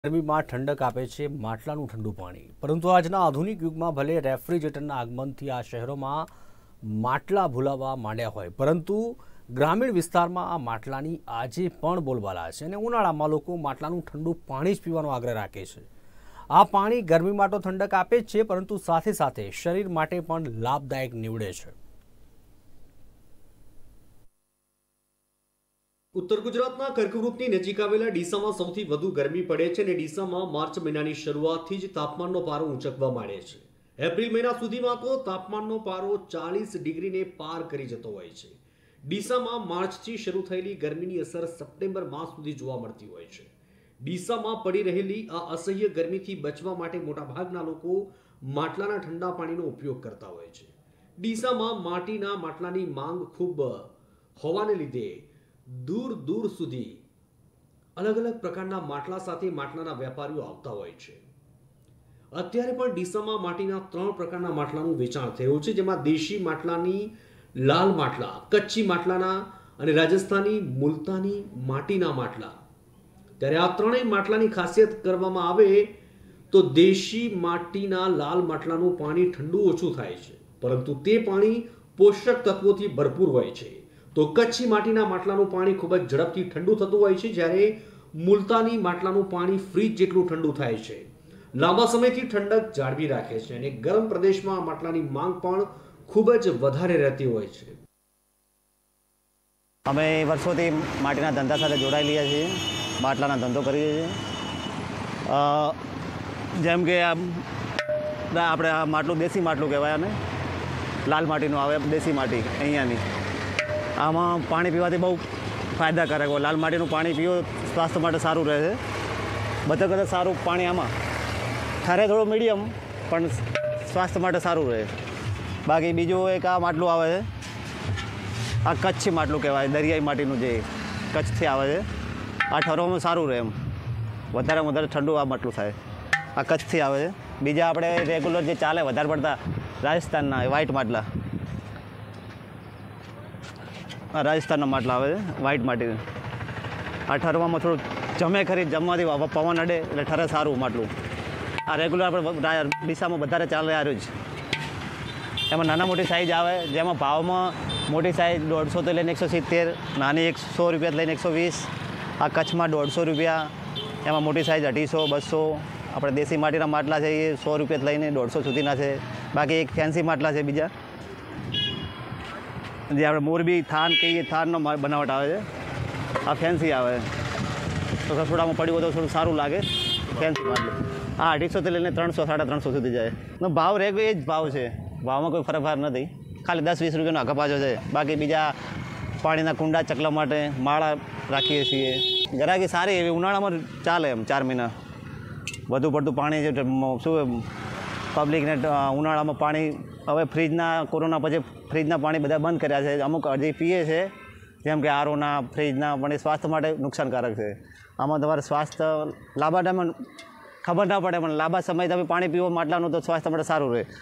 ગરમીમાં ઠંડક આપે છે માટલાનું ઠંડુ પાણી, પરંતુ આજના આધુનિક યુગમાં ભલે રેફ્રિજરેટરના આગમનથી આ શહેરોમાં માટલા ભૂલાવા માંડ્યા હોય, પરંતુ ગ્રામીણ વિસ્તારમાં આ માટલાની આજે પણ બોલબાલા છે અને ઉનાળામાં લોકો માટલાનું ઠંડુ પાણી જ પીવાનો આગ્રહ રાખે છે। આ પાણી ગરમીમાં તો ઠંડક આપે જ છે, પરંતુ સાથે સાથે શરીર માટે પણ લાભદાયક નીવડે છે। उत्तर गुजरातना कर्कवृतनी नजीक आवेला डीसामां सौथी वधु गरमी पड़े छे ने डीसामां मार्च महीनानी शरूआतथी ज तापमाननो पारो ऊंचकवा मांडे छे। एप्रिल महीना सुधीमां तो तापमाननो पारो 40 डिग्रीने पार करी जतो होय छे। डीसामां मार्चथी शरू थयेली गरमीनी असर सप्टेम्बर मास सुधी जोवा मळती होय छे। डीसामां पड़ी रहेली आ असह्य गरमीथी बचवा माटे मोटाभागना लोको માટલાના ठंडा पाणीनो उपयोग करता होय छे। डीसामां माटीना માટલાની માંગ खूब होवाने लीधे दूर दूर सुधी अलग अलग प्रकारना માટલા સાથે માટલાના વેપારીઓ આવતા હોય છે। અત્યારે પણ ડીસામાં માટીના 3 પ્રકારના માટલાનું વેચાણ થઈ રહ્યું છે, જેમાં દેશી માટલાની લાલ માટલા, કચ્છી માટલાના અને રાજસ્થાની મુલતાની માટીના માટલા। ત્યારે આ ત્રણેય માટલાની ખાસિયત કરવામાં આવે તો દેશી માટીના લાલ માટલાનું પાણી ઠંડુ ઓછું થાય છે, પરંતુ તે પાણી પોષક તત્વોથી ભરપૂર હોય છે। तो कच्છી माटीना માટલાનું पाणी खूब ज झड़पथी ठंडू थतुं होय छे, ज्यारे मुलतानी માટલાનું पाणी फ्रीज जेटलुं ठंडू थाय छे। लांबा समयथी ठंडक जाळवी राखे छे अने गरम प्रदेशमां માટલાની मांग पण खूब ज वधारे रहती होय छे। अमे वर्षोथी माटीना धंधा साथे जोडायेला छीए, માટલાना धंधो करीए छीए। जेम के आपणे आ માટલું देशी માટલું कहेवाय अने लाल माटीनुं आवे देशी माटी अहींयानी। आमां पाणी पीवाथी बहु फायदाकारक होय। लाल माटीनुं पाणी पीवो स्वास्थ्य माटे सारुं रहे छे। બધા કરતાં સારું પાણી આમાં ઠરે થોડું મીડિયમ પણ સ્વાસ્થ્ય માટે સારું રહે। બાકી બીજું એક આ માટલું આવે છે, આ કચ્છી માટલું કહેવાય, દરિયાઈ માટીનું જે કચ્છથી આવે છે। આ ઠરવામાં સારું રહે, એમ વધારે ઠંડુ આ માટલું થાય। આ કચ્છથી આવે છે। બીજા આપણે રેગ્યુલર જે ચાલે વધારે પડતા રાજસ્થાનના વ્હાઇટ માટલા, રાજસ્થાનના માટલા આવે છે વ્હાઇટ માટી। આ ઠરવામાં થોડું જમે ખરી, જમવાથી પવન અડે એટલે ઠરે સારું માટલું। આ રેગ્યુલર આપણે ડીસામાં વધારે ચાલે આ જ। એમાં નાના મોટી સાઇઝ આવે, જેમાં ભાવમાં મોટી સાઇઝ 150 લઈને 170, નાની 100 રૂપિયા લઈને 120। આ કચ્છમાં 150 રૂપિયા, એમાં મોટી સાઇઝ 250, 200। આપણે દેશી માટીના માટલા છે એ 100 રૂપિયા લઈને 150 સુધીના છે। બાકી એક ફેન્સી માટલા છે બીજા, જે આપણે મોરબી થાન કહીએ, થાનનો બનાવટ આવે છે। આ ફેન્સી આવે તો રસોડામાં પડ્યું હોય તો થોડું સારું લાગે, ફેન્સી માટલું। આ 250 લઈને 300, 350 સુધી જાય। ભાવ એ જ ભાવ છે, ભાવમાં કોઈ ફરક નથી, ખાલી 10-20 રૂપિયાનો આગળ પાછો છે। બાકી બીજા પાણીના કુંડા ચકલા માટે માળા રાખીએ છીએ। ગરાકી સારી એવી ઉનાળામાં ચાલે, એમ 4 મહિના વધુ પડતું પાણી છે શું પબ્લિકને ઉનાળામાં પાણી હવે ફ્રીજના કોરોના પછી ફ્રીજના પાણી બધા બંધ કર્યા છે। અમુક હજી પીએ છે, જેમ કે આરોના, ફ્રીજના, પણ એ સ્વાસ્થ્ય માટે નુકસાનકારક છે। આમાં તમારે સ્વાસ્થ્ય લાંબા ટાઈમે ખબર ના પડે, પણ લાંબા સમય તમે પાણી પીવો માટલાનું તો સ્વાસ્થ્ય માટે સારું રહે।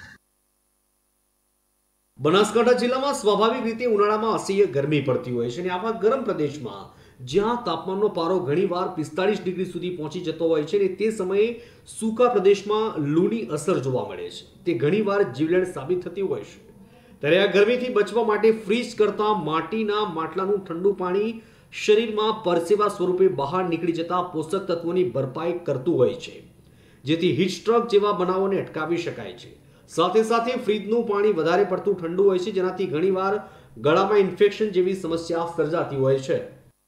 બનાસકાંઠા જિલ્લામાં સ્વાભાવિક રીતે ઉનાળામાં અસહ્ય ગરમી પડતી હોય છે અને આવા ગરમ પ્રદેશમાં જ્યાં તાપમાનનો પારો ઘણીવાર 45 ડિગ્રી સુધી પહોંચી જતો હોય છે અને તે સમયે સૂકા પ્રદેશમાં લૂની અસર જોવા મળે છે, તે ઘણીવાર જીવલેણ સાબિત થતી હોય છે। ત્યારે આ ગરમીથી બચવા માટે ફ્રીઝ કરતા માટીના માટલાનું ઠંડુ પાણી શરીરમાં પરસેવા સ્વરૂપે બહાર નીકળી જતા પોષક તત્વોની ભરપાઈ કરતું હોય છે, જેથી હીટ સ્ટ્રોક જેવા બનાવોને અટકાવી શકાય છે। સાથે સાથે ફ્રીજનું પાણી વધારે પડતું ઠંડુ હોય છે, જેનાથી ઘણીવાર ગળામાં ઇન્ફેક્શન જેવી સમસ્યા સર્જાતી હોય છે।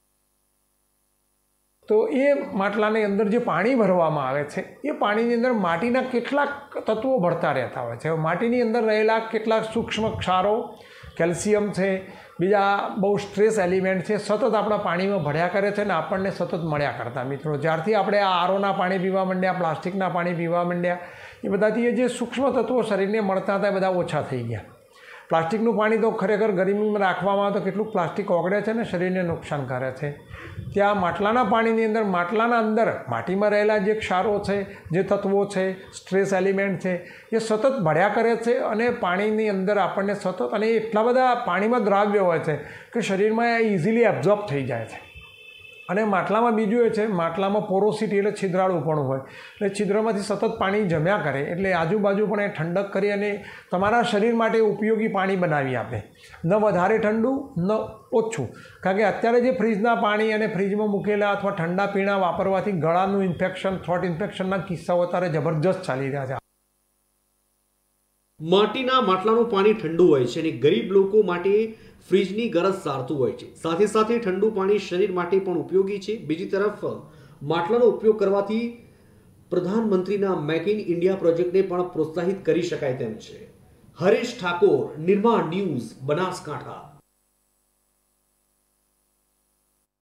તો એ માટલાની અંદર જે પાણી ભરવામાં આવે છે, એ પાણીની અંદર માટીના કેટલાક તત્વો ભળતા રહેતા હોય છે। માટીની અંદર રહેલા કેટલાક સૂક્ષ્મ ક્ષારો, કેલ્શિયમ છે, બીજા બહુ સ્ટ્રેસ એલિમેન્ટ છે, સતત આપણા પાણીમાં ભળ્યા કરે છે અને આપણને સતત મળ્યા કરતા। મિત્રો, જ્યારથી આપણે આ આરોના પાણી પીવા માંડ્યા, પ્લાસ્ટિકના પાણી પીવા માંડ્યા, એ બધાથી જે સૂક્ષ્મ તત્વો શરીરને મળતા હતા એ બધા ઓછા થઈ ગયા। પ્લાસ્ટિકનું પાણી તો ખરેખર ગરમીમાં રાખવામાં આવે તો કેટલું પ્લાસ્ટિક ઓગળે છે ને શરીરને નુકસાન કરે છે। ત્યાં માટલાના પાણીની અંદર, માટલાના અંદર માટીમાં રહેલા જે ક્ષારો છે, જે તત્વો છે, સ્ટ્રેસ એલિમેન્ટ છે, એ સતત ભળ્યા કરે છે અને પાણીની અંદર આપણને સતત, અને એટલા બધા પાણીમાં દ્રાવ્ય હોય છે કે શરીરમાં એ ઇઝીલી એબ્ઝોર્બ થઈ જાય છે। અને માટલામાં બીજું એ છે, માટલામાં પોરોસિટી એટલે છિદ્રાળુપણું હોય, એટલે છિદ્રમાંથી સતત પાણી જમ્યા કરે, એટલે આજુબાજુ પણ એ ઠંડક કરી અને તમારા શરીર માટે ઉપયોગી પાણી બનાવી આપે, ન વધારે ઠંડુ ન ઓછું. કારણ કે અત્યારે જે ફ્રીજના પાણી અને ફ્રીજમાં મૂકેલા અથવા ઠંડા પીણા વાપરવાથી ગળાનું ઇન્ફેક્શન, થ્રોટ ઇન્ફેક્શનના કિસ્સાઓ અત્યારે જબરજસ્ત ચાલી રહ્યા છે. માટીના માટલાનું પાણી ઠંડુ હોય છે અને ગરીબ લોકો માટે ફ્રીજની ગરજ સારતું હોય છે. સાથે સાથે ઠંડુ પાણી શરીર માટે પણ ઉપયોગી છે. બીજી તરફ માટલાનો ઉપયોગ કરવાથી પ્રધાનમંત્રીના મેક ઇન ઇન્ડિયા પ્રોજેક્ટને પણ પ્રોત્સાહિત કરી શકાય તેમ છે. હરેશ ઠાકોર, નિર્માણ ન્યૂઝ, બનાસકાંઠા.